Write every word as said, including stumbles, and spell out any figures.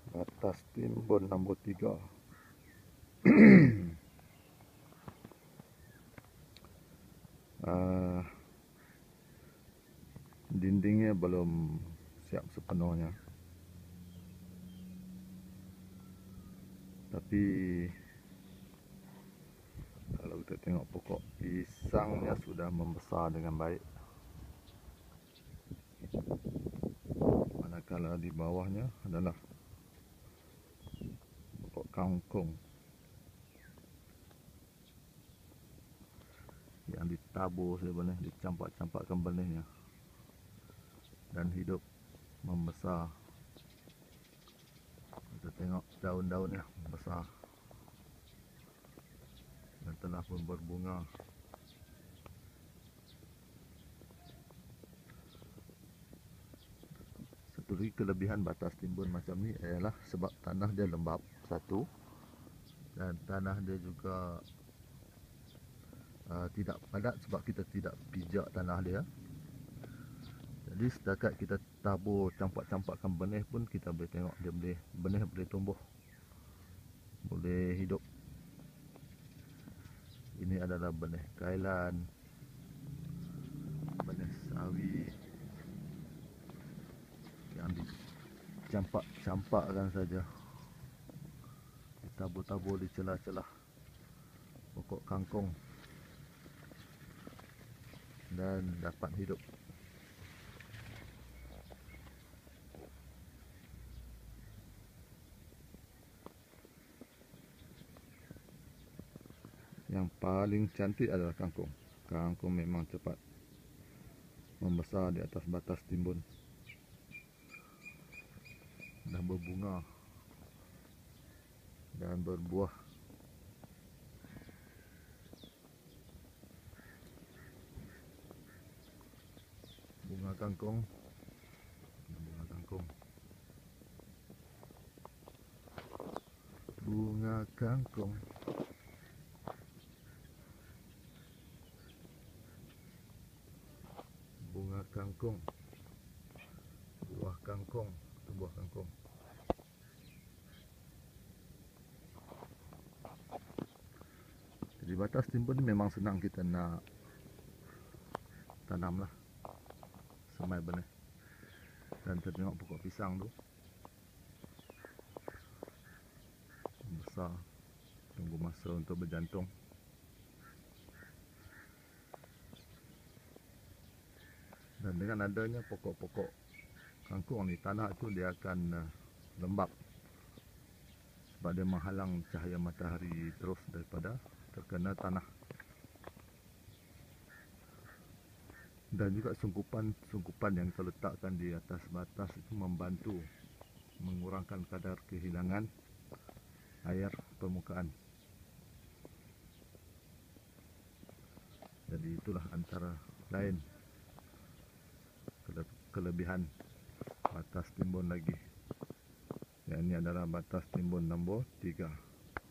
Batas timbun nombor tiga. uh, Dindingnya belum siap sepenuhnya, tapi kalau kita tengok pokok pisangnya sudah membesar dengan baik, manakala di bawahnya adalah pokok kangkung yang ditabur sebenarnya, dicampak-campakkan benihnya dan hidup membesar. Kita tengok daun-daunnya besar dan telah pun berbunga. Satu lagi kelebihan batas timbun macam ni ialah sebab tanah dia lembap, satu, dan tanah dia juga uh, tidak padat sebab kita tidak pijak tanah dia. Jadi setakat kita tabur, campak-campakkan benih pun kita boleh tengok dia boleh, benih boleh tumbuh, boleh hidup. Ini adalah benih kailan, benih sawi yang dicampak-campakkan saja, ditabur-tabur di celah-celah pokok kangkung dan dapat hidup. Yang paling cantik adalah kangkung. Kangkung memang cepat membesar di atas batas timbun dan berbunga dan berbuah. Bunga kangkung, bunga kangkung, bunga kangkung. Bunga kangkung, buah kangkung, itu buah kangkung. Jadi batas timbun ni memang senang kita nak tanam lah, semai benih. Dan kita tengok pokok pisang tu besar, tunggu masa untuk berjantung. Dan dengan adanya pokok-pokok kangkung ni, tanah tu dia akan uh, lembap sebab dia menghalang cahaya matahari terus daripada terkena tanah. Dan juga sungkupan-sungkupan yang kita letakkan di atas batas itu membantu mengurangkan kadar kehilangan air permukaan. Jadi itulah antara lain kelebihan batas timbun lagi. Yang ini adalah batas timbun nombor tiga.